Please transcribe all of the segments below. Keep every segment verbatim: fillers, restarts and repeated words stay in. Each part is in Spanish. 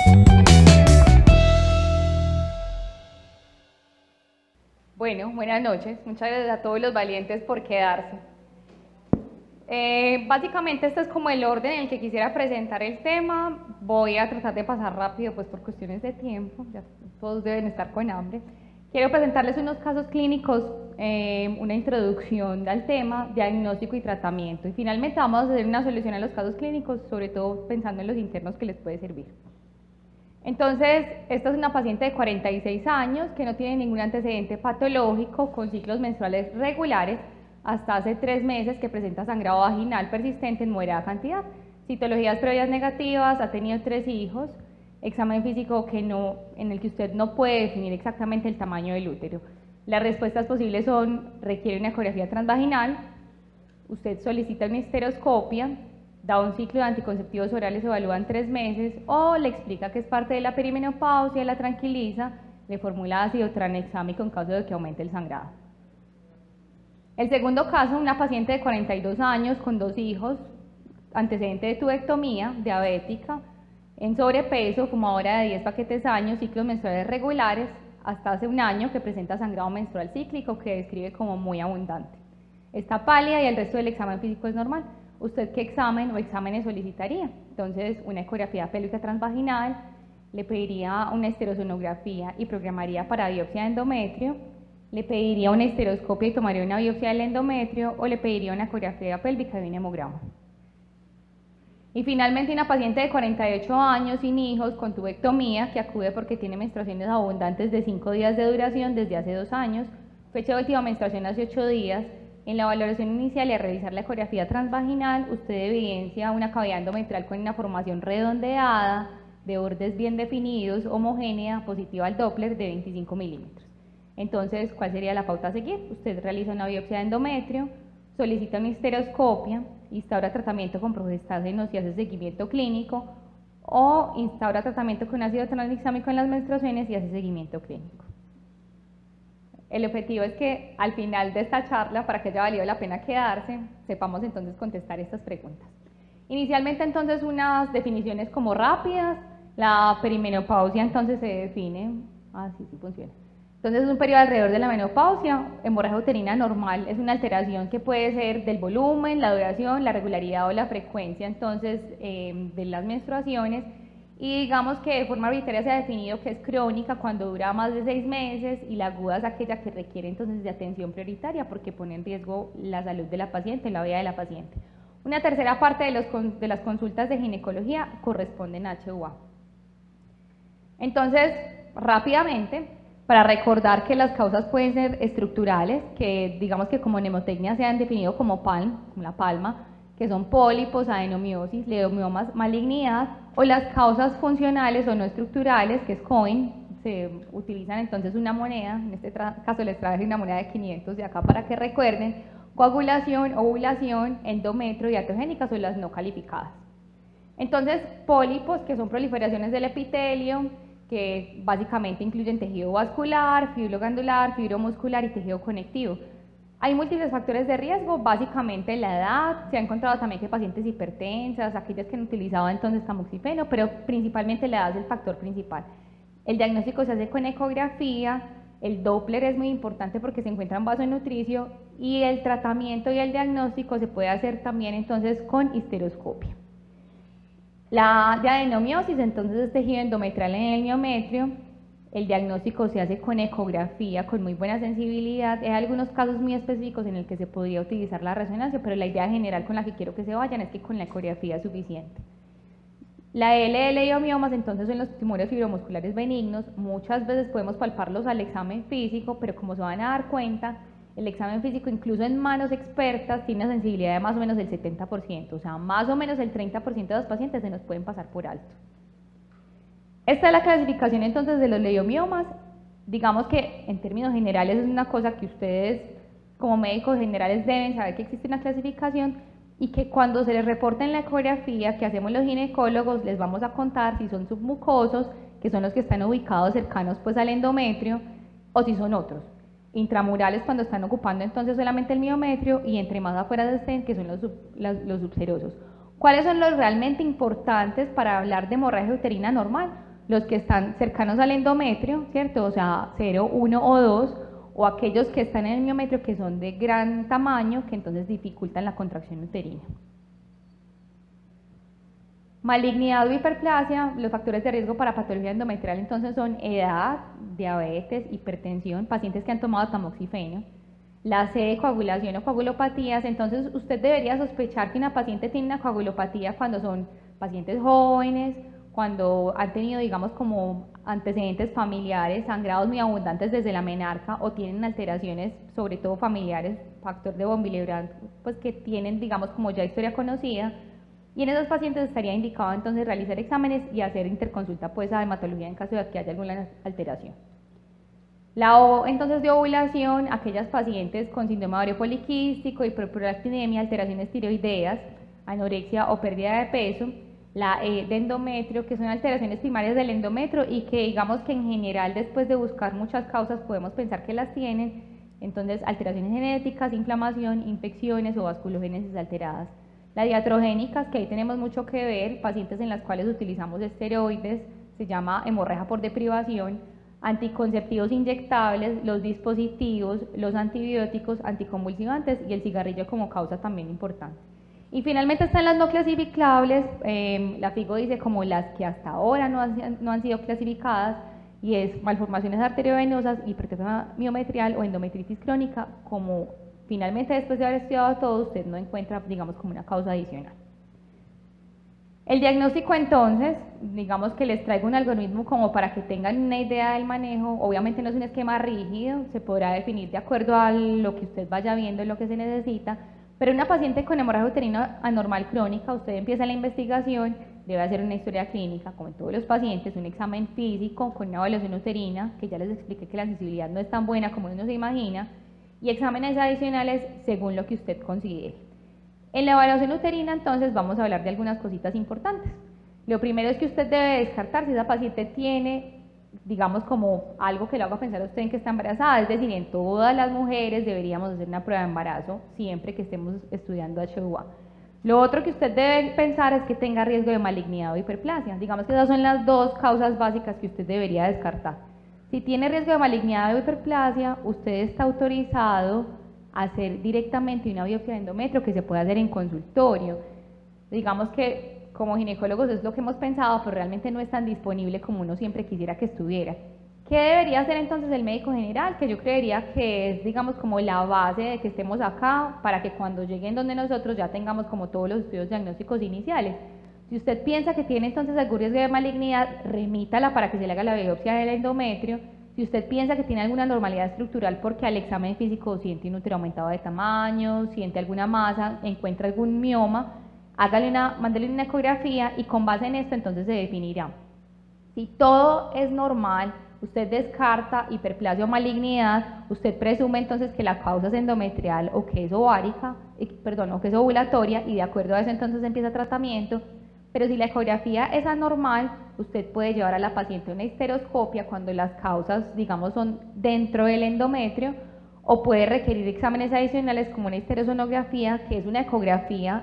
Bueno, buenas noches. Muchas gracias a todos los valientes por quedarse. Eh, básicamente este es como el orden en el que quisiera presentar el tema. Voy a tratar de pasar rápido pues por cuestiones de tiempo, ya todos deben estar con hambre. Quiero presentarles unos casos clínicos, eh, una introducción al tema, diagnóstico y tratamiento. Y finalmente vamos a hacer una solución a los casos clínicos, sobre todo pensando en los internos que les puede servir. Entonces, esta es una paciente de cuarenta y seis años que no tiene ningún antecedente patológico, con ciclos menstruales regulares, hasta hace tres meses que presenta sangrado vaginal persistente en moderada cantidad, citologías previas negativas, ha tenido tres hijos, examen físico que no, en el que usted no puede definir exactamente el tamaño del útero. Las respuestas posibles son: requiere una ecografía transvaginal, usted solicita una histeroscopia, da un ciclo de anticonceptivos orales, se evalúan tres meses, o le explica que es parte de la perimenopausia, la tranquiliza, le formula ácido tranexámico en caso de que aumente el sangrado. El segundo caso, una paciente de cuarenta y dos años con dos hijos, antecedente de tubectomía, diabética, en sobrepeso, fumadora de diez paquetes años, ciclos menstruales regulares, hasta hace un año, que presenta sangrado menstrual cíclico que describe como muy abundante. Está pálida y el resto del examen físico es normal. ¿Usted qué examen o exámenes solicitaría? Entonces, una ecografía pélvica transvaginal, le pediría una esterosonografía y programaría para biopsia de endometrio, le pediría una histeroscopia y tomaría una biopsia del endometrio, o le pediría una ecografía pélvica y un hemograma. Y finalmente, una paciente de cuarenta y ocho años sin hijos con tubectomía que acude porque tiene menstruaciones abundantes de cinco días de duración desde hace dos años, fecha de última menstruación hace ocho días. En la valoración inicial y al revisar la ecografía transvaginal, usted evidencia una cavidad endometrial con una formación redondeada, de bordes bien definidos, homogénea, positiva al Doppler de veinticinco milímetros. Entonces, ¿cuál sería la pauta a seguir? Usted realiza una biopsia de endometrio, solicita una histeroscopia, instaura tratamiento con progestágenos y hace seguimiento clínico, o instaura tratamiento con ácido tranexámico en las menstruaciones y hace seguimiento clínico. El objetivo es que al final de esta charla, para que haya valido la pena quedarse, sepamos entonces contestar estas preguntas. Inicialmente entonces unas definiciones como rápidas. La perimenopausia entonces se define, ah sí, sí funciona. Entonces es un periodo alrededor de la menopausia. Hemorragia uterina normal es una alteración que puede ser del volumen, la duración, la regularidad o la frecuencia entonces eh, de las menstruaciones. Y digamos que de forma arbitraria se ha definido que es crónica cuando dura más de seis meses, y la aguda es aquella que requiere entonces de atención prioritaria porque pone en riesgo la salud de la paciente, la vida de la paciente. Una tercera parte de, los, de las consultas de ginecología corresponden a H U A. Entonces, rápidamente, para recordar que las causas pueden ser estructurales, que digamos que como mnemotecnia se han definido como PALM, como la palma, que son pólipos, adenomiosis, ledomiomas, malignidad, o las causas funcionales o no estructurales, que es COIN, se utilizan entonces una moneda, en este caso les traje una moneda de quinientos de acá para que recuerden, coagulación, ovulación, endometrio y iatrogénicas son las no calificadas. Entonces, pólipos, que son proliferaciones del epitelio, que básicamente incluyen tejido vascular, fibro glandular, fibro muscular y tejido conectivo. Hay múltiples factores de riesgo, básicamente la edad, se ha encontrado también que pacientes hipertensas, aquellas que han utilizado entonces tamoxifeno, pero principalmente la edad es el factor principal. El diagnóstico se hace con ecografía, el Doppler es muy importante porque se encuentra en vasonutricio, y el tratamiento y el diagnóstico se puede hacer también entonces con histeroscopia. La adenomiosis entonces es tejido endometrial en el miometrio. El diagnóstico se hace con ecografía, con muy buena sensibilidad. Hay algunos casos muy específicos en el que se podría utilizar la resonancia, pero la idea general con la que quiero que se vayan es que con la ecografía es suficiente. La L L y omiomas entonces son los tumores fibromusculares benignos. Muchas veces podemos palparlos al examen físico, pero como se van a dar cuenta, el examen físico, incluso en manos expertas, tiene una sensibilidad de más o menos del setenta por ciento, o sea, más o menos el treinta por ciento de los pacientes se nos pueden pasar por alto. Esta es la clasificación entonces de los leiomiomas. Digamos que en términos generales es una cosa que ustedes como médicos generales deben saber, que existe una clasificación, y que cuando se les reporta en la ecografía que hacemos los ginecólogos les vamos a contar si son submucosos, que son los que están ubicados cercanos pues al endometrio, o si son otros. Intramurales cuando están ocupando entonces solamente el miometrio, y entre más afuera estén, que son los, sub, los, los subserosos. ¿Cuáles son los realmente importantes para hablar de hemorragia uterina normal? los que están cercanos al endometrio, ¿cierto? O sea, cero, uno o dos, o aquellos que están en el miometrio que son de gran tamaño, que entonces dificultan la contracción uterina. Malignidad o hiperplasia, los factores de riesgo para patología endometrial entonces son edad, diabetes, hipertensión, pacientes que han tomado tamoxifeno, la C de coagulación o coagulopatías. Entonces usted debería sospechar que una paciente tiene una coagulopatía cuando son pacientes jóvenes, cuando han tenido, digamos, como antecedentes familiares, sangrados muy abundantes desde la menarca, o tienen alteraciones, sobre todo familiares, factor de von Willebrand, pues que tienen, digamos, como ya historia conocida. Y en esos pacientes estaría indicado entonces realizar exámenes y hacer interconsulta pues a hematología en caso de que haya alguna alteración. La O entonces de ovulación, aquellas pacientes con síndrome ovario poliquístico, hiperprolactinemia, alteraciones tiroideas, anorexia o pérdida de peso. La E de endometrio, que son alteraciones primarias del endometrio y que digamos que en general después de buscar muchas causas podemos pensar que las tienen. Entonces alteraciones genéticas, inflamación, infecciones o vasculogénesis alteradas. Las diatrogénicas, que ahí tenemos mucho que ver, pacientes en las cuales utilizamos esteroides, se llama hemorragia por deprivación, anticonceptivos inyectables, los dispositivos, los antibióticos, anticonvulsivantes y el cigarrillo como causa también importante. Y finalmente están las no clasificables, eh, la FIGO dice como las que hasta ahora no han, no han sido clasificadas, y es malformaciones arteriovenosas, hipertrofia miometrial o endometritis crónica, como finalmente después de haber estudiado todo usted no encuentra, digamos, como una causa adicional. El diagnóstico entonces, digamos que les traigo un algoritmo como para que tengan una idea del manejo. Obviamente no es un esquema rígido, se podrá definir de acuerdo a lo que usted vaya viendo, lo que se necesita, pero una paciente con hemorragia uterina anormal crónica, usted empieza la investigación, debe hacer una historia clínica, como en todos los pacientes, un examen físico con una evaluación uterina, que ya les expliqué que la sensibilidad no es tan buena como uno se imagina, y exámenes adicionales según lo que usted considere. En la evaluación uterina entonces vamos a hablar de algunas cositas importantes. Lo primero es que usted debe descartar si esa paciente tiene, digamos, como algo que le haga pensar a usted en que está embarazada, es decir, en todas las mujeres deberíamos hacer una prueba de embarazo siempre que estemos estudiando H U A. Lo otro que usted debe pensar es que tenga riesgo de malignidad o hiperplasia. Digamos que esas son las dos causas básicas que usted debería descartar. Si tiene riesgo de malignidad o hiperplasia, usted está autorizado a hacer directamente una biopsia de endometrio que se puede hacer en consultorio. Digamos que como ginecólogos es lo que hemos pensado, pero realmente no es tan disponible como uno siempre quisiera que estuviera. ¿Qué debería hacer entonces el médico general? Que yo creería que es, digamos, como la base de que estemos acá para que cuando lleguen donde nosotros ya tengamos como todos los estudios diagnósticos iniciales. Si usted piensa que tiene entonces algún riesgo de malignidad, remítala para que se le haga la biopsia del endometrio. Si usted piensa que tiene alguna normalidad estructural porque al examen físico siente un útero aumentado de tamaño, siente alguna masa, encuentra algún mioma, hágale una, mándele una ecografía y con base en esto entonces se definirá. Si todo es normal, usted descarta hiperplasia o malignidad, usted presume entonces que la causa es endometrial o que es ovárica, eh, perdón, o que es ovulatoria, y de acuerdo a eso entonces empieza tratamiento. Pero si la ecografía es anormal, usted puede llevar a la paciente a una histeroscopia cuando las causas, digamos, son dentro del endometrio, o puede requerir exámenes adicionales como una histerosonografía, que es una ecografía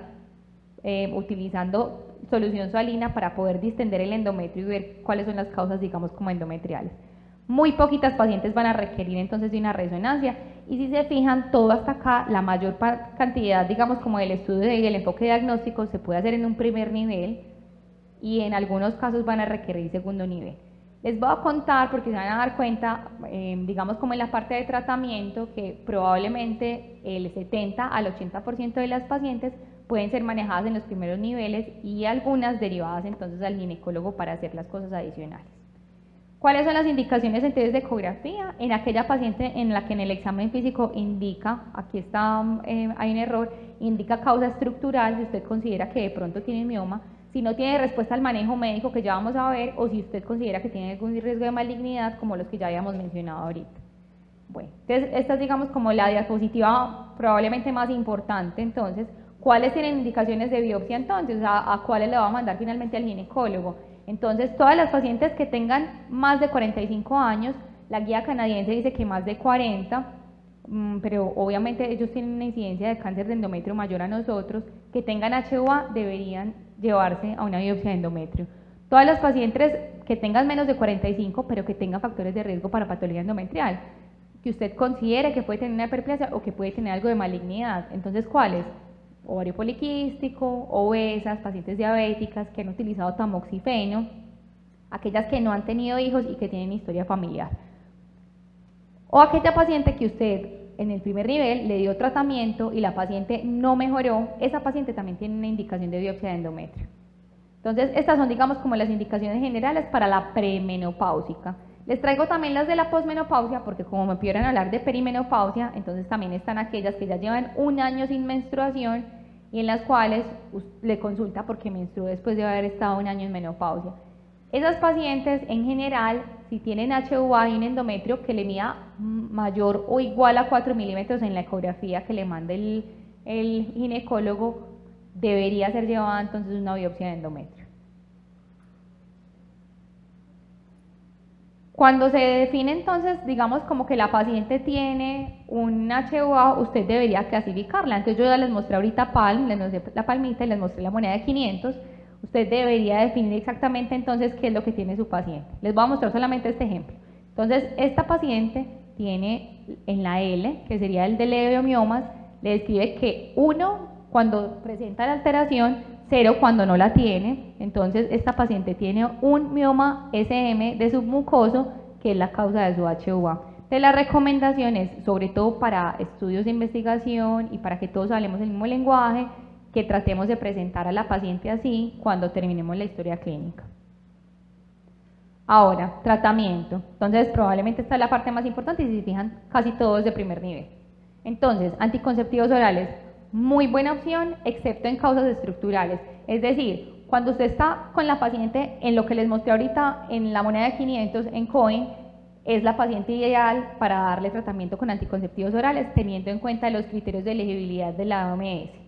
eh, utilizando solución salina para poder distender el endometrio y ver cuáles son las causas, digamos, como endometriales. Muy poquitas pacientes van a requerir entonces de una resonancia, y si se fijan, todo hasta acá, la mayor cantidad, digamos, como del estudio y el enfoque diagnóstico se puede hacer en un primer nivel, y en algunos casos van a requerir segundo nivel. Les voy a contar, porque se van a dar cuenta, eh, digamos, como en la parte de tratamiento, que probablemente el setenta al ochenta por ciento de las pacientes pueden ser manejadas en los primeros niveles y algunas derivadas entonces al ginecólogo para hacer las cosas adicionales. ¿Cuáles son las indicaciones entonces de ecografía? En aquella paciente en la que en el examen físico indica, aquí está, eh, hay un error, indica causa estructural, si usted considera que de pronto tiene mioma, si no tiene respuesta al manejo médico que ya vamos a ver, o si usted considera que tiene algún riesgo de malignidad como los que ya habíamos mencionado ahorita. Bueno, entonces esta es, digamos, como la diapositiva probablemente más importante. Entonces, ¿cuáles tienen indicaciones de biopsia entonces? ¿A, a cuáles le va a mandar finalmente al ginecólogo? Entonces, todas las pacientes que tengan más de cuarenta y cinco años, la guía canadiense dice que más de cuarenta, mmm, pero obviamente ellos tienen una incidencia de cáncer de endometrio mayor a nosotros, que tengan H U A deberían llevarse a una biopsia de endometrio. Todas las pacientes que tengan menos de cuarenta y cinco, pero que tengan factores de riesgo para patología endometrial, que usted considere que puede tener una hiperplasia o que puede tener algo de malignidad. Entonces, ¿cuáles? Ovario poliquístico, obesas, pacientes diabéticas que han utilizado tamoxifeno, aquellas que no han tenido hijos y que tienen historia familiar. O aquella paciente que usted en el primer nivel le dio tratamiento y la paciente no mejoró, esa paciente también tiene una indicación de biopsia de endometrio. Entonces, estas son, digamos, como las indicaciones generales para la premenopáusica. Les traigo también las de la posmenopausia, porque como me pidieron hablar de perimenopausia, entonces también están aquellas que ya llevan un año sin menstruación y en las cuales le consulta porque menstruó después de haber estado un año en menopausia. Esas pacientes, en general, si tienen H U A y un endometrio que le mida mayor o igual a cuatro milímetros en la ecografía que le manda el, el ginecólogo, debería ser llevada entonces una biopsia de endometrio. Cuando se define entonces, digamos, como que la paciente tiene un H U A, usted debería clasificarla. Entonces yo ya les mostré ahorita PALM, les mostré la palmita y les mostré la moneda de quinientos. Usted debería definir exactamente entonces qué es lo que tiene su paciente. Les voy a mostrar solamente este ejemplo. Entonces, esta paciente tiene en la L, que sería el de leiomiomas, le describe que uno cuando presenta la alteración, cero cuando no la tiene. Entonces, esta paciente tiene un mioma S M de submucoso, que es la causa de su H U A. De las recomendaciones, sobre todo para estudios de investigación y para que todos hablemos el mismo lenguaje, que tratemos de presentar a la paciente así cuando terminemos la historia clínica. Ahora, tratamiento. Entonces, probablemente esta es la parte más importante y si se fijan, casi todos de primer nivel. Entonces, anticonceptivos orales, muy buena opción, excepto en causas estructurales. Es decir, cuando usted está con la paciente en lo que les mostré ahorita en la moneda de quinientos, en COIN, es la paciente ideal para darle tratamiento con anticonceptivos orales, teniendo en cuenta los criterios de elegibilidad de la O M S.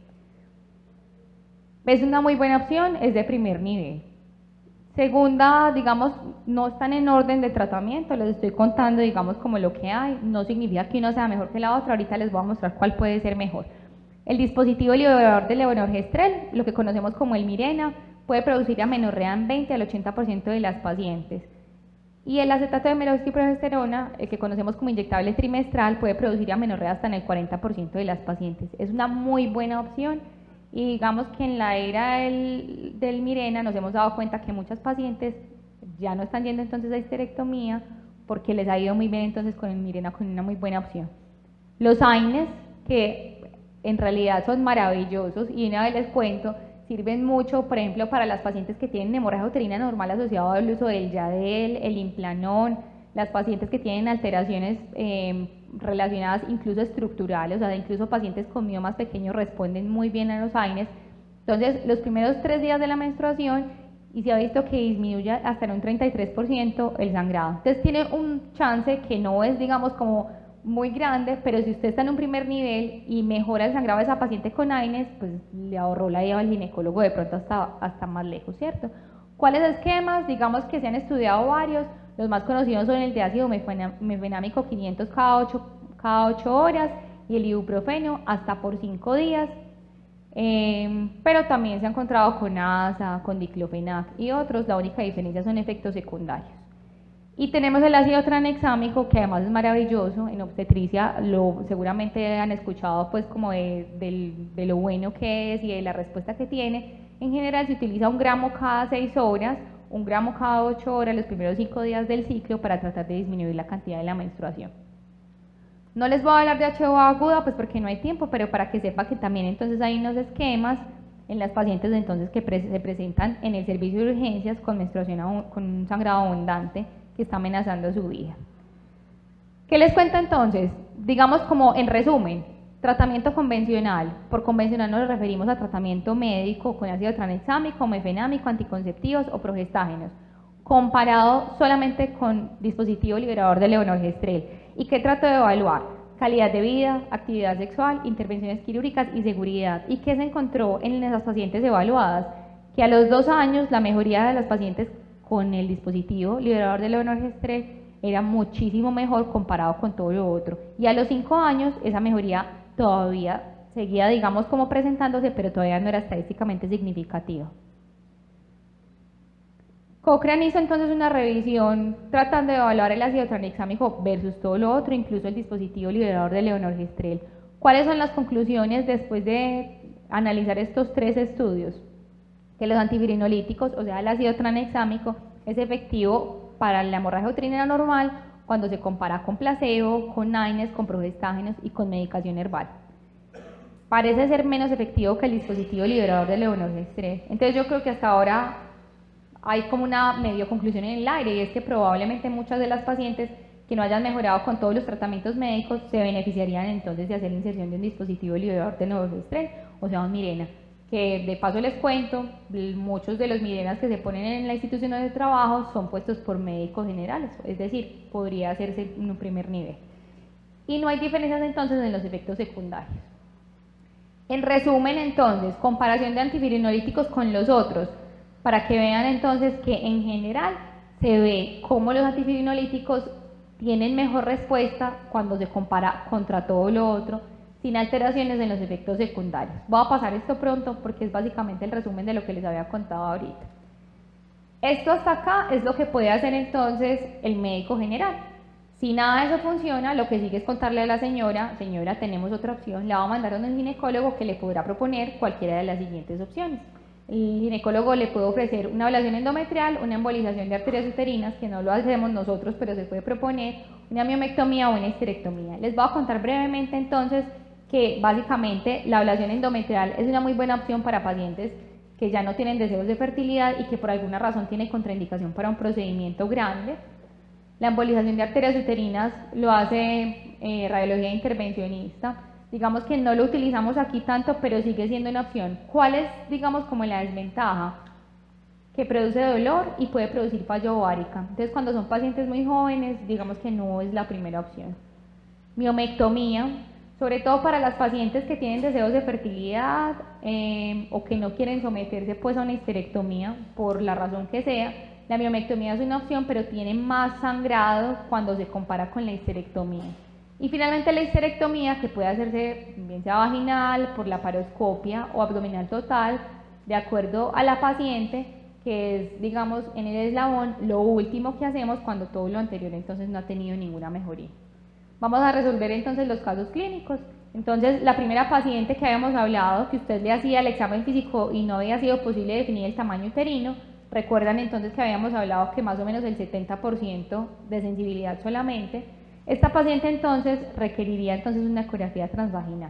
Es una muy buena opción, es de primer nivel. Segunda, digamos, no están en orden de tratamiento, les estoy contando, digamos, como lo que hay, no significa que uno sea mejor que la otra, ahorita les voy a mostrar cuál puede ser mejor. El dispositivo liberador de levonorgestrel, lo que conocemos como el Mirena, puede producir amenorrea en veinte al ochenta por ciento de las pacientes. Y el acetato de meroxiprogesterona, el que conocemos como inyectable trimestral, puede producir amenorrea hasta en el cuarenta por ciento de las pacientes. Es una muy buena opción. Y digamos que en la era del, del Mirena nos hemos dado cuenta que muchas pacientes ya no están yendo entonces a histerectomía porque les ha ido muy bien entonces con el Mirena, con una muy buena opción. Los AINES, que en realidad son maravillosos y una vez les cuento, sirven mucho, por ejemplo, para las pacientes que tienen hemorragia uterina normal asociado al uso del Yadel, el Implanón, las pacientes que tienen alteraciones eh, relacionadas incluso estructurales, o sea, incluso pacientes con miomas pequeños responden muy bien a los AINES. Entonces, los primeros tres días de la menstruación, y se ha visto que disminuye hasta en un treinta y tres por ciento el sangrado. Entonces, tiene un chance que no es, digamos, como muy grande, pero si usted está en un primer nivel y mejora el sangrado de esa paciente con AINES, pues le ahorró la ida al ginecólogo de pronto hasta, hasta más lejos, ¿cierto? ¿Cuáles esquemas? Digamos que se han estudiado varios. Los más conocidos son el de ácido mefenámico quinientos cada ocho horas y el ibuprofeno hasta por cinco días, eh, pero también se ha encontrado con A S A, con diclofenac y otros. La única diferencia son efectos secundarios. Y tenemos el ácido tranexámico, que además es maravilloso. En obstetricia lo seguramente han escuchado pues como de, de, de lo bueno que es y de la respuesta que tiene. En general se utiliza un gramo cada seis horas, un gramo cada ocho horas los primeros cinco días del ciclo para tratar de disminuir la cantidad de la menstruación. No les voy a hablar de H U A aguda pues porque no hay tiempo, pero para que sepa que también entonces hay unos esquemas en las pacientes entonces que pre se presentan en el servicio de urgencias con menstruación con un sangrado abundante que está amenazando su vida. ¿Qué les cuento entonces? Digamos como en resumen, tratamiento convencional. Por convencional nos referimos a tratamiento médico con ácido tranexámico, mefenámico, anticonceptivos o progestágenos, comparado solamente con dispositivo liberador de levonorgestrel. ¿Y qué trato de evaluar? Calidad de vida, actividad sexual, intervenciones quirúrgicas y seguridad. ¿Y qué se encontró en esas pacientes evaluadas? Que a los dos años la mejoría de las pacientes con el dispositivo liberador de levonorgestrel era muchísimo mejor comparado con todo lo otro. Y a los cinco años esa mejoría todavía seguía, digamos, como presentándose, pero todavía no era estadísticamente significativa. Cochrane hizo entonces una revisión tratando de evaluar el ácido tranexámico versus todo lo otro, incluso el dispositivo liberador de levonorgestrel. ¿Cuáles son las conclusiones después de analizar estos tres estudios? Que los antifirinolíticos, o sea el ácido tranexámico, es efectivo para la hemorragia uterina normal cuando se compara con placebo, con NINES, con progestágenos y con medicación herbal. Parece ser menos efectivo que el dispositivo liberador de levonorgestrel. Entonces yo creo que hasta ahora hay como una medio conclusión en el aire, y es que probablemente muchas de las pacientes que no hayan mejorado con todos los tratamientos médicos se beneficiarían entonces de hacer la inserción de un dispositivo liberador de levonorgestrel, o sea un Mirena, que de paso les cuento, muchos de los Mirenas que se ponen en la institución de trabajo son puestos por médicos generales, es decir, podría hacerse en un primer nivel. Y no hay diferencias entonces en los efectos secundarios. En resumen entonces, comparación de antifirinolíticos con los otros, para que vean entonces que en general se ve cómo los antifirinolíticos tienen mejor respuesta cuando se compara contra todo lo otro, sin alteraciones en los efectos secundarios. Voy a pasar esto pronto porque es básicamente el resumen de lo que les había contado ahorita. Esto hasta acá es lo que puede hacer entonces el médico general. Si nada de eso funciona, lo que sigue es contarle a la señora, señora, tenemos otra opción, la va a mandar a un ginecólogo que le podrá proponer cualquiera de las siguientes opciones. El ginecólogo le puede ofrecer una ablación endometrial, una embolización de arterias uterinas, que no lo hacemos nosotros, pero se puede proponer, una miomectomía o una histerectomía. Les voy a contar brevemente entonces que básicamente la ablación endometrial es una muy buena opción para pacientes que ya no tienen deseos de fertilidad y que por alguna razón tienen contraindicación para un procedimiento grande. La embolización de arterias uterinas lo hace eh, radiología intervencionista. Digamos que no lo utilizamos aquí tanto, pero sigue siendo una opción. ¿Cuál es, digamos, como la desventaja? Que produce dolor y puede producir falla ovárica. Entonces, cuando son pacientes muy jóvenes, digamos que no es la primera opción. Miomectomía, sobre todo para las pacientes que tienen deseos de fertilidad eh, o que no quieren someterse pues a una histerectomía, por la razón que sea. La miomectomía es una opción, pero tiene más sangrado cuando se compara con la histerectomía. Y finalmente la histerectomía, que puede hacerse bien sea vaginal, por la paroscopia o abdominal total, de acuerdo a la paciente, que es, digamos, en el eslabón, lo último que hacemos cuando todo lo anterior entonces no ha tenido ninguna mejoría. Vamos a resolver entonces los casos clínicos. Entonces, la primera paciente que habíamos hablado, que usted le hacía el examen físico y no había sido posible definir el tamaño uterino, recuerdan entonces que habíamos hablado que más o menos el setenta por ciento de sensibilidad solamente. Esta paciente entonces requeriría entonces una ecografía transvaginal.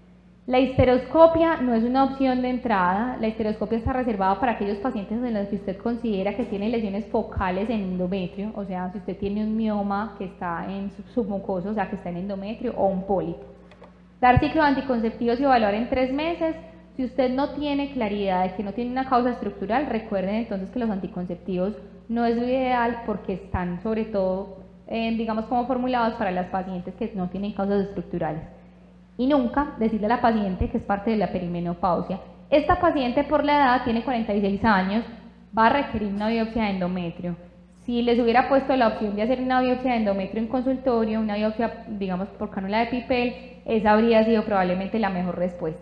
La histeroscopia no es una opción de entrada. La histeroscopia está reservada para aquellos pacientes en los que usted considera que tienen lesiones focales en endometrio, o sea, si usted tiene un mioma que está en submucoso, o sea, que está en endometrio, o un pólipo. Dar ciclos anticonceptivos y evaluar en tres meses. Si usted no tiene claridad de que no tiene una causa estructural, recuerden entonces que los anticonceptivos no es lo ideal porque están sobre todo, eh, digamos, como formulados para las pacientes que no tienen causas estructurales. Y nunca decirle a la paciente que es parte de la perimenopausia. Esta paciente por la edad tiene cuarenta y seis años, va a requerir una biopsia de endometrio. Si les hubiera puesto la opción de hacer una biopsia de endometrio en consultorio, una biopsia, digamos, por cánula de Pipel, esa habría sido probablemente la mejor respuesta.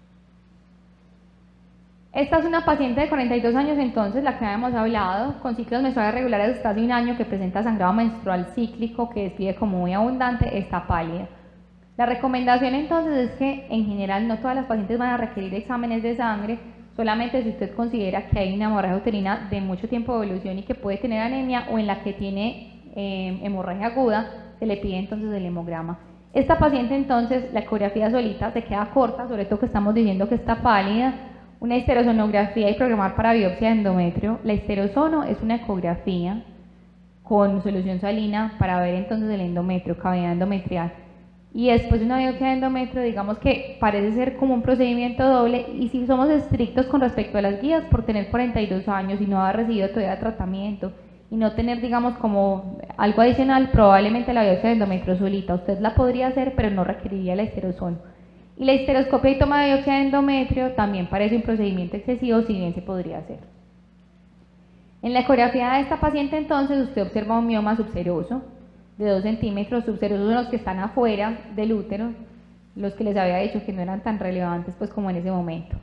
Esta es una paciente de cuarenta y dos años entonces, la que habíamos hablado, con ciclos menstruales regulares hasta hace un año, que presenta sangrado menstrual cíclico, que despide como muy abundante, está pálida. La recomendación entonces es que en general no todas las pacientes van a requerir exámenes de sangre, solamente si usted considera que hay una hemorragia uterina de mucho tiempo de evolución y que puede tener anemia, o en la que tiene eh, hemorragia aguda, se le pide entonces el hemograma. Esta paciente entonces, la ecografía solita se queda corta, sobre todo que estamos diciendo que está pálida. Una histerosonografía y programar para biopsia de endometrio. La histerosono es una ecografía con solución salina para ver entonces el endometrio, cavidad endometrial. Y después de una biopsia de endometrio, digamos que parece ser como un procedimiento doble, y si somos estrictos con respecto a las guías, por tener cuarenta y dos años y no haber recibido todavía tratamiento y no tener, digamos, como algo adicional, probablemente la biopsia de endometrio solita usted la podría hacer, pero no requeriría la histerosono. Y la histeroscopia y toma de biopsia de endometrio también parece un procedimiento excesivo, si bien se podría hacer. En la ecografía de esta paciente entonces usted observa un mioma subseroso de dos centímetros, subserosos son los que están afuera del útero, los que les había dicho que no eran tan relevantes pues como en ese momento.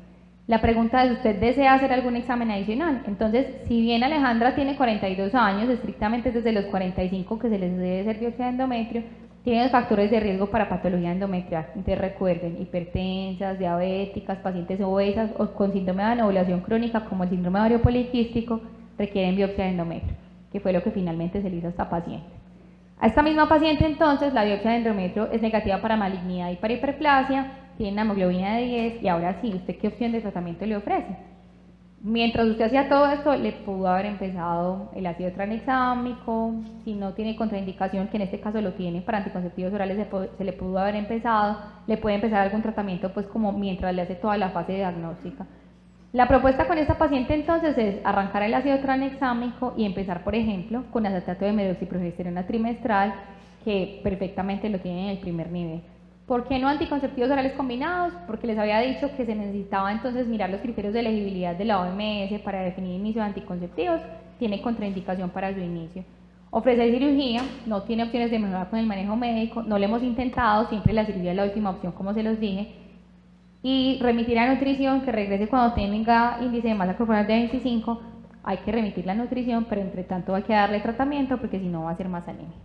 La pregunta es, ¿usted desea hacer algún examen adicional? Entonces, si bien Alejandra tiene cuarenta y dos años, estrictamente desde los cuarenta y cinco que se les debe hacer biopsia de endometrio, tiene dos factores de riesgo para patología endometrial. Entonces recuerden, hipertensas, diabéticas, pacientes obesas o con síndrome de anovulación crónica como el síndrome ovario poliquístico requieren biopsia de endometrio, que fue lo que finalmente se le hizo a esta paciente. A esta misma paciente entonces la biopsia de endometrio es negativa para malignidad y para hiperplasia, tiene una hemoglobina de diez y ahora sí, ¿usted qué opción de tratamiento le ofrece? Mientras usted hacía todo esto, le pudo haber empezado el ácido tranexámico, si no tiene contraindicación, que en este caso lo tiene para anticonceptivos orales, se, se le pudo haber empezado, le puede empezar algún tratamiento pues como mientras le hace toda la fase diagnóstica. La propuesta con esta paciente entonces es arrancar el ácido tranexámico y empezar, por ejemplo, con acetato de medoxiprogesterona trimestral, que perfectamente lo tiene en el primer nivel. ¿Por qué no anticonceptivos orales combinados? Porque les había dicho que se necesitaba entonces mirar los criterios de elegibilidad de la O M S para definir inicio de anticonceptivos, tiene contraindicación para su inicio. Ofrecer cirugía, no tiene opciones de mejorar con el manejo médico, no lo hemos intentado, siempre la cirugía es la última opción como se los dije, y remitir a nutrición, que regrese cuando tenga índice de masa corporal de veinticinco, hay que remitir la nutrición, pero entre tanto hay que darle tratamiento porque si no va a ser más anemia.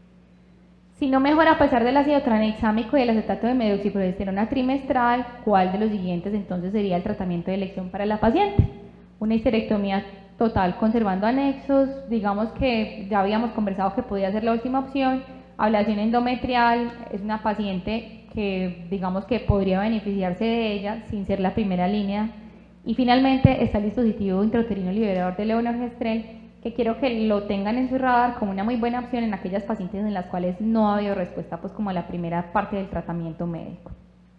Si no mejora a pesar del ácido tranexámico y el acetato de medoxiprogesterona trimestral, ¿cuál de los siguientes entonces sería el tratamiento de elección para la paciente? Una histerectomía total conservando anexos, digamos que ya habíamos conversado que podía ser la última opción, ablación endometrial, es una paciente que digamos que podría beneficiarse de ella sin ser la primera línea, y finalmente está el dispositivo intrauterino liberador de levonorgestrel, que quiero que lo tengan en su radar como una muy buena opción en aquellas pacientes en las cuales no ha habido respuesta pues como a la primera parte del tratamiento médico.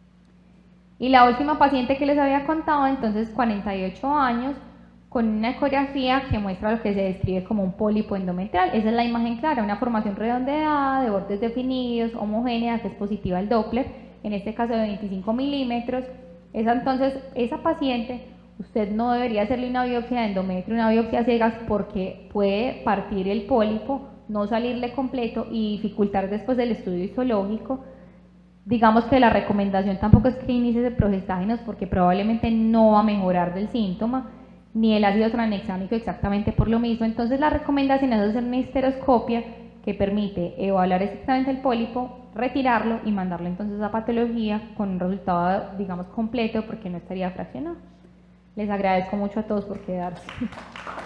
Y la última paciente que les había contado, entonces cuarenta y ocho años, con una ecografía que muestra lo que se describe como un pólipo endometrial. Esa es la imagen clara, una formación redondeada, de bordes definidos, homogénea, que es positiva al Doppler, en este caso de veinticinco milímetros. Esa, entonces, esa paciente, usted no debería hacerle una biopsia de endometrio, una biopsia a ciegas, porque puede partir el pólipo, no salirle completo y dificultar después del estudio histológico. Digamos que la recomendación tampoco es que inicie de progestágenos porque probablemente no va a mejorar del síntoma, ni el ácido tranexámico exactamente por lo mismo. Entonces la recomendación es hacer una histeroscopia que permite evaluar exactamente el pólipo, retirarlo y mandarlo entonces a patología con un resultado, digamos, completo porque no estaría fraccionado. Les agradezco mucho a todos por quedarse.